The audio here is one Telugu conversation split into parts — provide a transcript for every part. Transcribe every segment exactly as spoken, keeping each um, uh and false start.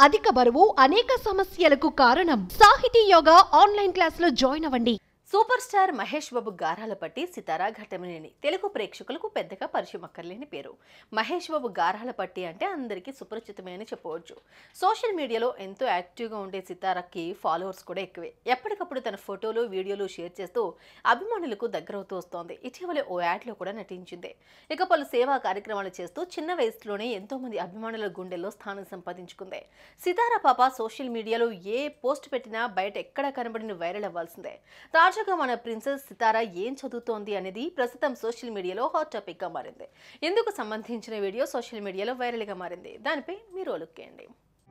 అధిక బరువు అనేక సమస్యలకు కారణం. సాహితీ యోగా ఆన్లైన్ క్లాసులో జాయిన్ అవ్వండి. సూపర్ స్టార్ మహేష్ బాబు గారాల పట్టి సితారా ఘట్టమనేని తెలుగు ప్రేక్షకులకు పెద్దగా పరిచయం అక్కర్లేని పేరు. మహేష్ బాబు గారాల పట్టి అంటే అందరికీ సుపరిచితమే అని చెప్పవచ్చు. సోషల్ మీడియాలో ఎంతో యాక్టివ్గా ఉండే సితారాకి ఫాలోవర్స్ కూడా ఎక్కువే. ఎప్పటికప్పుడు తన ఫోటోలు వీడియోలు షేర్ చేస్తూ అభిమానులకు దగ్గరవుతూ వస్తోంది. ఇటీవలే ఓ యాడ్లో కూడా నటించింది. ఇక పలు సేవా కార్యక్రమాలు చేస్తూ చిన్న వయసులోనే ఎంతో మంది అభిమానుల గుండెల్లో స్థానం సంపాదించుకుంది. సితారా పాప సోషల్ మీడియాలో ఏ పోస్ట్ పెట్టినా బయట ఎక్కడ కనబడిన వైరల్ అవ్వాల్సిందే. తాజా మన ప్రిన్సెస్ సితారా ఏం చదువుతోంది అనేది ప్రస్తుతం సోషల్ మీడియాలో హాట్ టాపిక్ గా మారింది. ఇందుకు సంబంధించిన వీడియో సోషల్ మీడియాలో వైరల్ గా మారింది. దానిపై మీరు లుక్ చేయండి.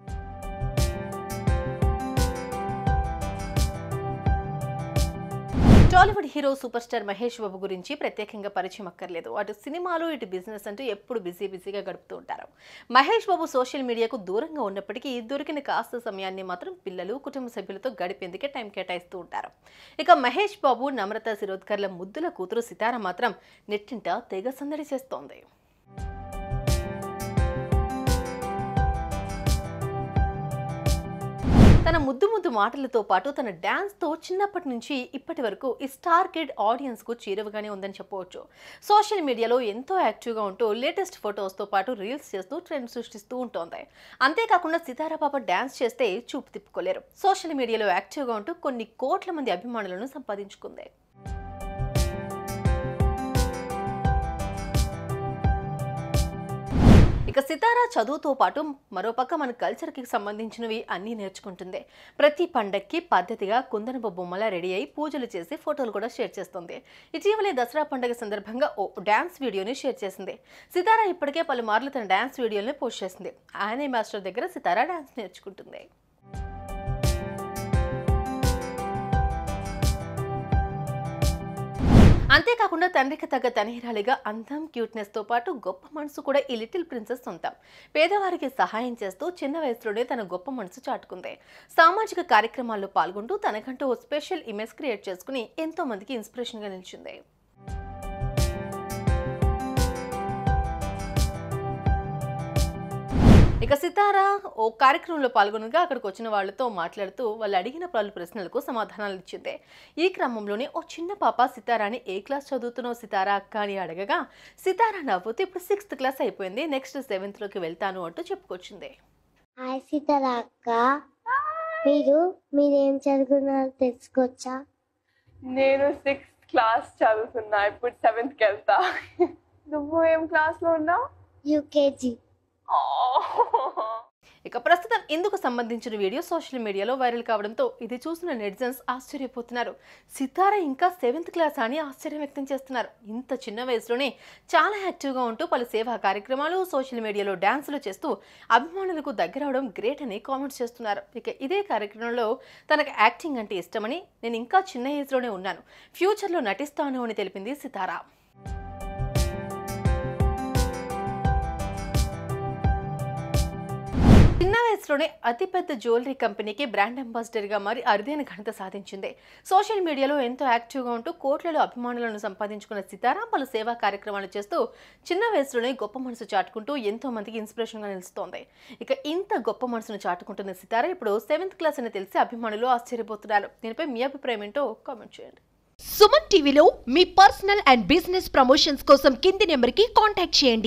Tollywood hero super star Mahesh Babu గురించి ప్రత్యేకంగా పరిచయం అక్కర్లేదు. అటు సినిమాలు ఇటు బిజినెస్ అంటూ ఎప్పుడు బిజీ బిజీగా గడుపుతూ ఉంటారు. మహేష్ బాబు సోషల్ మీడియాకు దూరంగా ఉన్నప్పటికీ దొరికిన కాస్త సమయాన్ని మాత్రం పిల్లలు కుటుంబ సభ్యులతో గడిపేందుకే టైం కేటాయిస్తూ ఉంటారు. ఇక మహేష్ బాబు నమ్రత శిరోద్కర్ల ముద్దుల కూతురు సితారా మాత్రం నెట్టింట తెగ సందడి చేస్తోంది. తన ముద్దు ముద్దు మాటలతో పాటు తన డాన్స్తో చిన్నప్పటి నుంచి ఇప్పటి వరకు ఈ స్టార్ కిడ్ ఆడియన్స్కు చేరువగానే ఉందని చెప్పవచ్చు. సోషల్ మీడియాలో ఎంతో యాక్టివ్గా ఉంటూ లేటెస్ట్ ఫొటోస్తో పాటు రీల్స్ చేస్తూ ట్రెండ్ సృష్టిస్తూ ఉంటుంది. అంతేకాకుండా సితారా పాప డాన్స్ చేస్తే చూపు తిప్పుకోలేరు. సోషల్ మీడియాలో యాక్టివ్గా ఉంటూ కొన్ని కోట్ల మంది అభిమానులను సంపాదించుకుంది. ఇక సితారా చదువుతో పాటు మరోపక్క మన కల్చర్కి సంబంధించినవి అన్నీ నేర్చుకుంటుంది. ప్రతి పండక్కి పద్ధతిగా కుందనపు బొమ్మలా రెడీ అయి పూజలు చేసి ఫోటోలు కూడా షేర్ చేస్తుంది. ఇటీవలే దసరా పండుగ సందర్భంగా ఓ డ్యాన్స్ వీడియోని షేర్ చేసింది. సితారా ఇప్పటికే పలుమార్లు తన డ్యాన్స్ వీడియోని పోస్ట్ చేసింది. ఆయనే మాస్టర్ దగ్గర సితారా డ్యాన్స్ నేర్చుకుంటుంది. అంతేకాకుండా తండ్రికి తగ్గ తనహిరాలిగా అందం క్యూట్నెస్తో పాటు గొప్ప మనసు కూడా ఈ లిటిల్ ప్రిన్సెస్ సొంతం. పేదవారికి సహాయం చేస్తూ చిన్న వయసులోనే తన గొప్ప మనసు చాటుకుంది. సామాజిక కార్యక్రమాల్లో పాల్గొంటూ తనకంటూ ఓ స్పెషల్ ఇమేజ్ క్రియేట్ చేసుకుని ఎంతో మందికి ఇన్స్పిరేషన్గా నిలిచింది. ఇక సితారా ఓ కార్యక్రమంలో పాల్గొనగా అక్కడికి వచ్చిన వాళ్లతో మాట్లాడుతూ వాళ్ళు అడిగిన పలు ప్రశ్నలకు సమాధానాలు ఇచ్చింది. ఈ క్రమంలోనే ఓ చిన్న పాప సితారాని ఏ క్లాస్ చదువుతున్నావు సితారా అక్క అని అడగగా సితారా నవ్వుతూ ఇప్పుడు సిక్స్త్ క్లాస్ అయిపోయింది, నెక్స్ట్ సెవెంత్ లోకి వెళ్తాను అంటూ చెప్పుకొచ్చింది. హాయ్ సితారా అక్క, మీరు మీరేం చదువుకున్నారో తెలుసుకోవచ్చా? నేను సిక్స్త్ క్లాస్ చదువుతున్నా, ఇప్పుడు సెవెంత్ కి వెళ్తా. నువ్వు ఏం క్లాస్ లో ఉన్నావు? యూకేజీ. ఇక ప్రస్తుతం ఇందుకు సంబంధించిన వీడియో సోషల్ మీడియాలో వైరల్ కావడంతో ఇది చూసిన నెటిజన్స్ ఆశ్చర్యపోతున్నారు. సితారా ఇంకా సెవెంత్ క్లాస్ అని ఆశ్చర్యం వ్యక్తం చేస్తున్నారు. ఇంత చిన్న వయసులోనే చాలా యాక్టివ్గా ఉంటూ పలు సేవా కార్యక్రమాలు సోషల్ మీడియాలో డాన్సులు చేస్తూ అభిమానులకు దగ్గరవడం గ్రేట్ అని కామెంట్స్ చేస్తున్నారు. ఇక ఇదే కార్యక్రమంలో తనకు యాక్టింగ్ అంటే ఇష్టమని, నేను ఇంకా చిన్న ఏజ్లోనే ఉన్నాను, ఫ్యూచర్లో నటిస్తాను అని తెలిపింది సితారా. చిన్న వయసులోనే అతిపెద్ద జ్యువెలరీ కంపెనీకి బ్రాండ్ అంబాసిడర్గా మారి అరుదైన ఘనత సాధించింది. సోషల్ మీడియాలో ఎంతో యాక్టివ్గా ఉంటూ కోట్లలో అభిమానులను సంపాదించుకున్న సితారా పలు సేవా కార్యక్రమాలు చేస్తూ చిన్న వయసులోనే గొప్ప మనసు చాటుకుంటూ ఎంతో మందికి ఇన్స్పిరేషన్గా నిలుస్తోంది. ఇక ఇంత గొప్ప మనసును చాటుకుంటున్న సితారా ఇప్పుడు సెవెంత్ క్లాస్ అని తెలిసి అభిమానులు ఆశ్చర్యపోతున్నారు. దీనిపై మీ అభిప్రాయం ఏంటో కామెంట్ చేయండి. సుమన్ టీవీలో మీ పర్సనల్ అండ్ బిజినెస్ ప్రమోషన్స్ కోసం కింది నెంబర్కి కాంటాక్ట్ చేయండి.